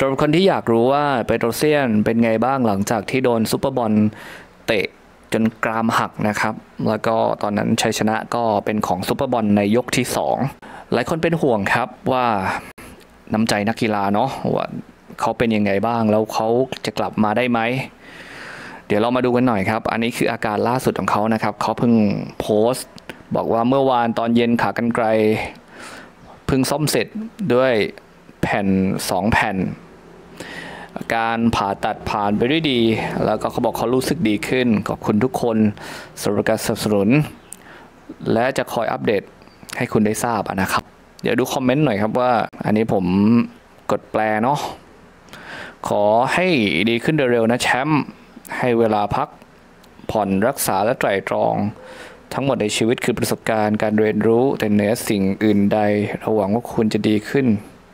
สำหรับคนที่อยากรู้ว่าเปโตรเซียนเป็นไงบ้างหลังจากที่โดนซุปเปอร์บอลเตะจนกรามหักนะครับแล้วก็ตอนนั้นชัยชนะก็เป็นของซุปเปอร์บอลในยกที่2หลายคนเป็นห่วงครับว่าน้ำใจนักกีฬาเนาะว่าเขาเป็นยังไงบ้างแล้วเขาจะกลับมาได้ไหมเดี๋ยวเรามาดูกันหน่อยครับอันนี้คืออาการล่าสุดของเขานะครับเขาเพิ่งโพสต์บอกว่าเมื่อวานตอนเย็นขากรรไกรเพิ่งซ่อมเสร็จด้วยแผ่น2แผ่นการผ่าตัดผ่านไปด้วยดีแล้วก็เขาบอกเขารู้สึกดีขึ้นขอบคุณทุกคนสำหรับการสนับสนุนและจะคอยอัปเดตให้คุณได้ทราบนะครับเดี๋ยวดูคอมเมนต์หน่อยครับว่าอันนี้ผมกดแปลเนาะขอให้ดีขึ้นเร็วๆนะแชมป์ให้เวลาพักผ่อนรักษาและไตร่ตรองทั้งหมดในชีวิตคือประสบการณ์การเรียนรู้แต่เหนือสิ่งอื่นใดเราหวังว่าคุณจะดีขึ้น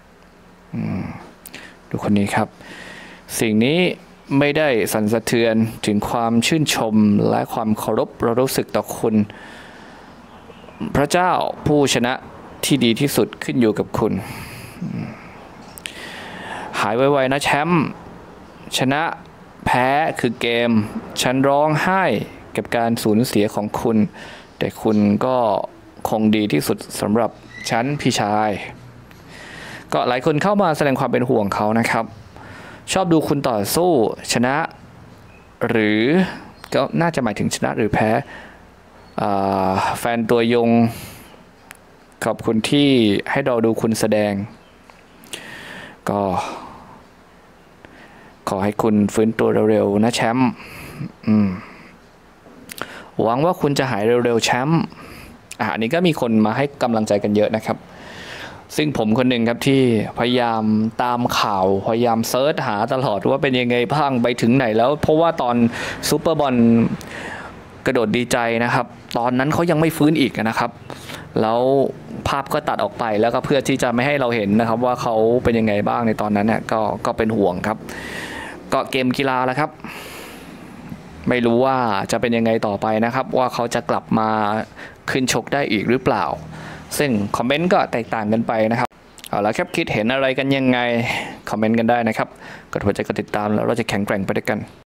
ดูคนนี้ครับสิ่งนี้ไม่ได้สั่นสะเทือนถึงความชื่นชมและความเคารพเรารู้สึกต่อคุณพระเจ้าผู้ชนะที่ดีที่สุดขึ้นอยู่กับคุณหายไวๆนะแชมป์ชนะแพ้คือเกมฉันร้องไห้กับการสูญเสียของคุณแต่คุณก็คงดีที่สุดสำหรับฉันพี่ชายก็หลายคนเข้ามาแสดงความเป็นห่วงเขานะครับชอบดูคุณต่อสู้ชนะหรือก็น่าจะหมายถึงชนะหรือแพ้แฟนตัวยงขอบคุณที่ให้เราดูคุณแสดงก็ขอให้คุณฟื้นตัวเร็วๆนะแชมป์หวังว่าคุณจะหายเร็วๆแชมป์อันนี้ก็มีคนมาให้กำลังใจกันเยอะนะครับซึ่งผมคนหนึ่งครับที่พยายามตามข่าวพยายามเซิร์ชหาตลอดว่าเป็นยังไงบ้างไปถึงไหนแล้วเพราะว่าตอนซูเปอร์บอลกระโดดดีใจนะครับตอนนั้นเขายังไม่ฟื้นอีกนะครับแล้วภาพก็ตัดออกไปแล้วก็เพื่อที่จะไม่ให้เราเห็นนะครับว่าเขาเป็นยังไงบ้างในตอนนั้นเนี่ยก็เป็นห่วงครับก็เกมกีฬาแล้วครับไม่รู้ว่าจะเป็นยังไงต่อไปนะครับว่าเขาจะกลับมาขึ้นชกได้อีกหรือเปล่าซึ่งคอมเมนต์ก็แตกต่างกันไปนะครับเอาละครับคิดเห็นอะไรกันยังไงคอมเมนต์กันได้นะครับกดหัวใจกดติดตามแล้วเราจะแข็งแกร่งไปด้วยกัน